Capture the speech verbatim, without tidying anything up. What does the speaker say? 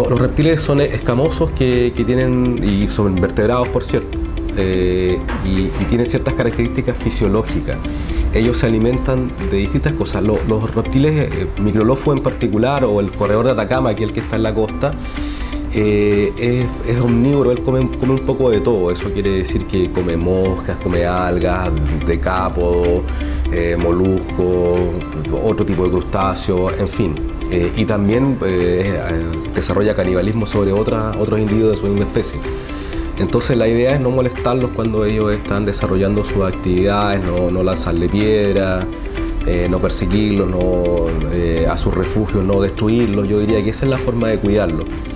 Lo, los reptiles son escamosos que, que tienen, y son invertebrados por cierto, eh, y, y tienen ciertas características fisiológicas. Ellos se alimentan de distintas cosas. Los, los reptiles, eh, Microlófugo en particular, o el corredor de Atacama, que es el que está en la costa, eh, es, es omnívoro, él come, come un poco de todo. Eso quiere decir que come moscas, come algas, decápodos, eh, moluscos, otro tipo de crustáceos, en fin. Eh, y también eh, desarrolla canibalismo sobre otra, otros individuos de su misma especie. Entonces la idea es no molestarlos cuando ellos están desarrollando sus actividades, no, no lanzarle piedras, eh, no perseguirlos, no, eh, a sus refugios no destruirlos. Yo diría que esa es la forma de cuidarlos.